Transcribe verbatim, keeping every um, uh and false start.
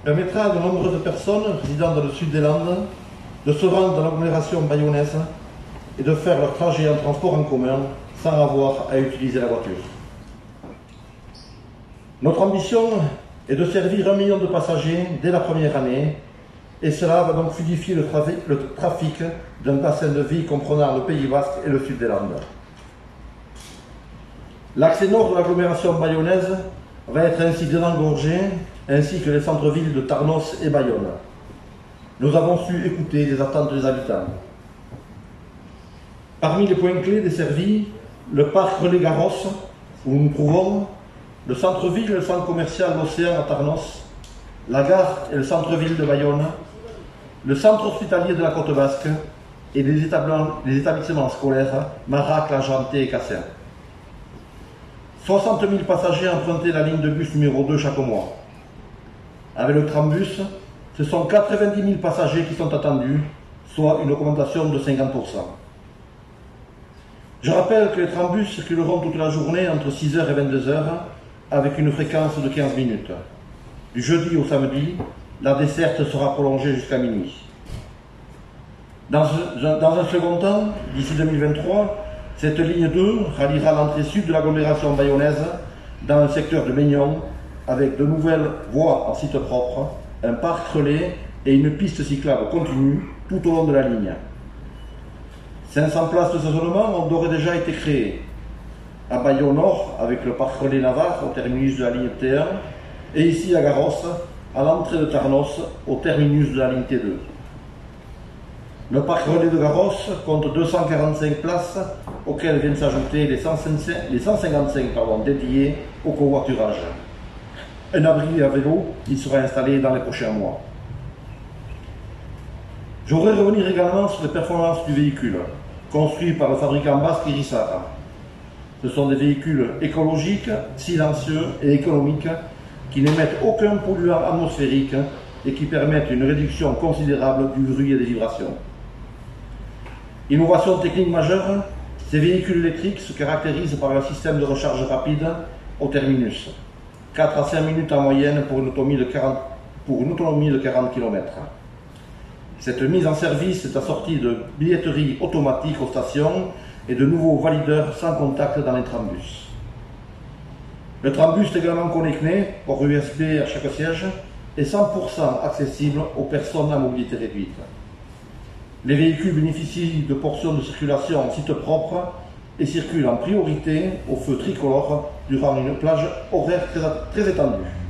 permettra à de nombreuses personnes résidant dans le sud des Landes de se rendre dans l'agglomération bayonnaise et de faire leur trajet en transport en commun sans avoir à utiliser la voiture. Notre ambition est de servir un million de passagers dès la première année, et cela va donc fluidifier le, trafic, le trafic d'un bassin de vie comprenant le Pays Basque et le sud des Landes. L'axe nord de l'agglomération bayonnaise va être ainsi désengorgé, ainsi que les centres-villes de Tarnos et Bayonne. Nous avons su écouter les attentes des habitants. Parmi les points clés desservis, le parc Relais-Garros, où nous nous trouvons, le centre-ville et le centre commercial L'Océan à Tarnos, la gare et le centre-ville de Bayonne, le centre hospitalier de la Côte Basque et les établissements, les établissements scolaires Maracle, Argenté et Cassin. soixante mille passagers empruntaient la ligne de bus numéro deux chaque mois. Avec le trambus, ce sont quatre-vingt-dix mille passagers qui sont attendus, soit une augmentation de cinquante pour cent. Je rappelle que les trambus circuleront toute la journée entre six heures et vingt-deux heures avec une fréquence de quinze minutes. Du jeudi au samedi, la desserte sera prolongée jusqu'à minuit. Dans un, dans un second temps, d'ici deux mille vingt-trois, cette ligne deux ralliera l'entrée sud de l'agglomération bayonnaise dans le secteur de Maignan avec de nouvelles voies en site propre, un parc relais et une piste cyclable continue tout au long de la ligne. cinq cents places de stationnement ont d'ores et déjà été créées. À Bayonne Nord, avec le parc relais Navarre au terminus de la ligne T un, et ici à Garros, à l'entrée de Tarnos, au terminus de la ligne T deux. Le parc relais de Garros compte deux cent quarante-cinq places, auxquelles viennent s'ajouter les cent cinquante-cinq pardon, dédiées au covoiturage. Un abri à vélo y sera installé dans les prochains mois. Je voudrais revenir également sur les performances du véhicule, construit par le fabricant basque Irisar. Ce sont des véhicules écologiques, silencieux et économiques qui n'émettent aucun polluant atmosphérique et qui permettent une réduction considérable du bruit et des vibrations. Innovation technique majeure, ces véhicules électriques se caractérisent par un système de recharge rapide au terminus, quatre à cinq minutes en moyenne pour une autonomie de quarante, pour une autonomie de quarante kilomètres. Cette mise en service est assortie de billetterie automatique aux stations et de nouveaux valideurs sans contact dans les trambus. Le trambus est également connecté, port U S B à chaque siège, et cent pour cent accessible aux personnes à mobilité réduite. Les véhicules bénéficient de portions de circulation en site propre et circulent en priorité au feu tricolore durant une plage horaire très, très étendue.